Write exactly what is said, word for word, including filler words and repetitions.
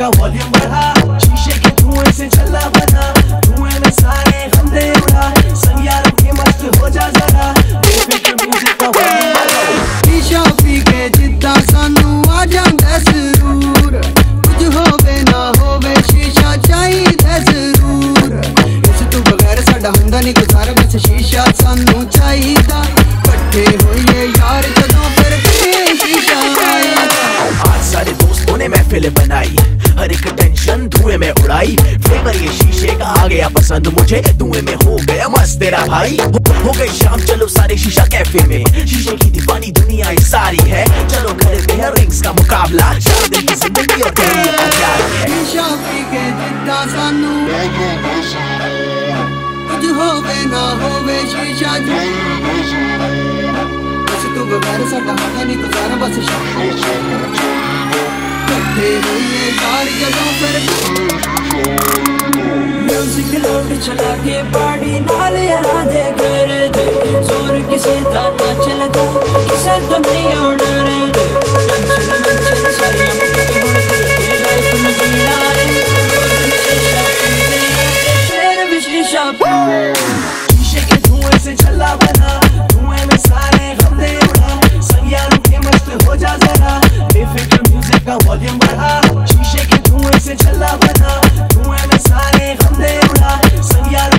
का वॉल्यूम बढ़ा, शीशे के धुएं से छल्ला बना, धुएं में सारे गंदे उड़ा, संग यारों के मस्त हो जा जरा, बेफिक्र म्यूजिक का वॉल्यूम बढ़ा। शीशा पी के जिद्दा सानू आ जांदा जरूर, कुछ होवे ना होवे शीशा चाहिदा जरूर, इस तू बगैर साडा हुंदा नहीं गुजारा, बस शीशा सानू चाहिदा, कट्ठे होइए यार जदों फिर शीशा आएगा। आज सारे दोस्तों ने महफिल बनाई, हर एक टेंशन धुएं में उड़ाई, फ्लेवर ये शीशे का आ गया पसंद मुझे, धुएं में हो गया मस्त तेरा भाई। हो गई शाम चलो सारे शीशा कैफे में, शीशे की दीवानी दुनिया ये सारी है, चलो करते हैं रिंग्स का मुकाबला, चार दिन की जिंदगी और तेरी प्यार है। शीशा पी के जिद्दा सानू कुछ होवे ना होवे शीशा बस तू बगैर साडा हाथा नहीं गुजारा, बस कट्ठे होइए यार जदों फिर म्यूजिक लोड चला के पार्टी नाल यार दे कर दे, जोर किसे दा ना चलदा किसे तो नहीं ऑर्डर दे, टेंशन टेंशन सारी मुझे हो गई लाइफ में जीना रे, तेरे भी शीशा शीशे के धुएं से छल्ला बना, धुएं में सारे गंदे उड़ा, संग यारों के मस्त हो जा जरा, बेफिक्र म्यूजिक का वॉल्यूम बढ़ा, शीशे के धुएं से छल्ला बना, धुएं में सारे गंदे उड़ा, संग यारों